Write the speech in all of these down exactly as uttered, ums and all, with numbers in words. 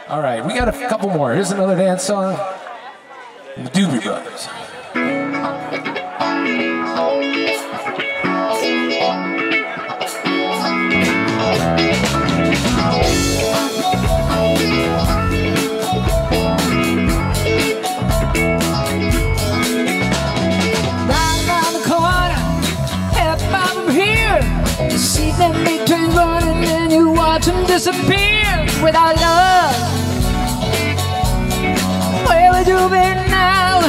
All right, we got a couple more. Here's another dance song. The Doobie Brothers. Right around the corner, half a mile from here, you see them big trains running and you watch them disappear without love. Where would you be now?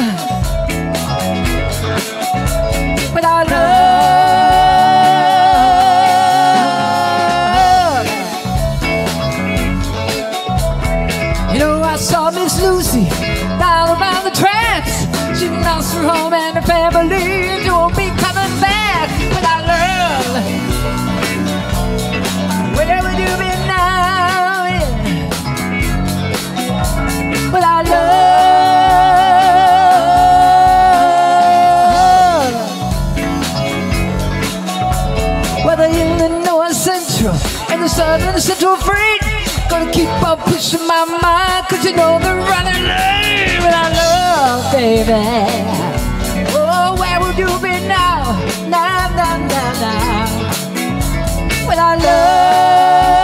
Without love. You know, I saw Miss Lucy down around the tracks. She lost her home and her family, and she won't be coming back without love. Where would you be now? Yeah. Without love. Whether in the North Central and the Southern Central Freight, gonna keep on pushing my mind, cause you know they're running late without love, baby. Oh, where would you be now? Now, now, now, now. Without love.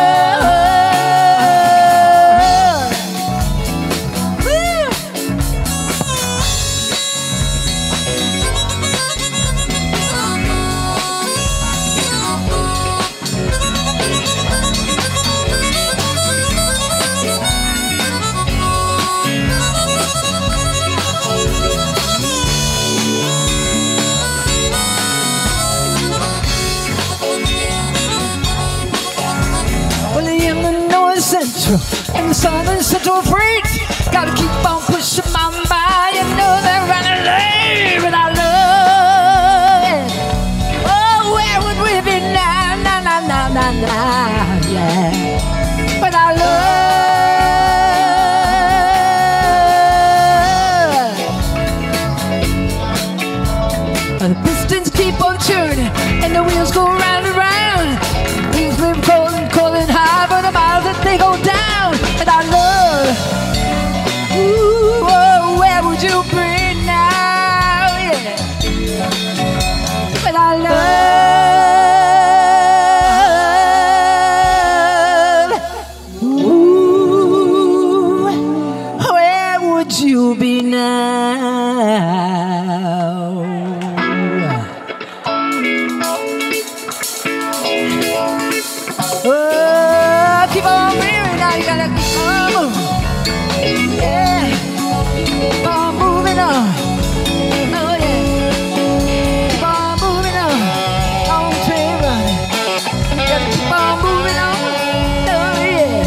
Central and the Southern Central Freight, gotta keep on pushing my mind. You know they're running late without love. Oh, where would we be now? Now, now, now, now, now, yeah. Without love. The pistons keep on churning and the wheels go round and round. Things move cold and cold and high, but the miles that they go down without love. Ooh, oh, where would you be now? Yeah. Without love. Ooh, where would you be now? Oh, keep on moving now, you gotta keep on moving. Yeah, keep on moving on. Oh yeah, keep on moving on. On train running, you gotta keep on moving on. Oh yeah.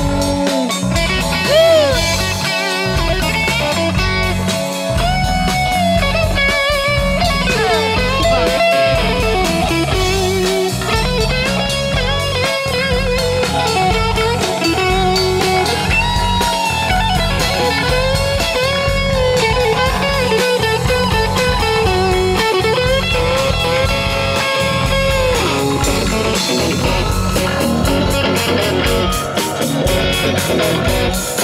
Woo!